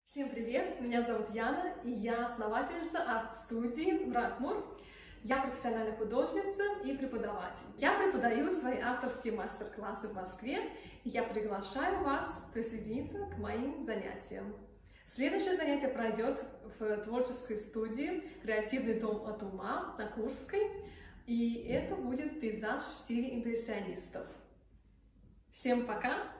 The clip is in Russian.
Всем привет! Меня зовут Яна, и я основательница арт-студии Бракмур. Я профессиональная художница и преподаватель. Я преподаю свои авторские мастер-классы в Москве, и я приглашаю вас присоединиться к моим занятиям. Следующее занятие пройдет в творческой студии «Креативный дом от ума» на Курской, и это будет пейзаж в стиле импрессионистов. Всем пока!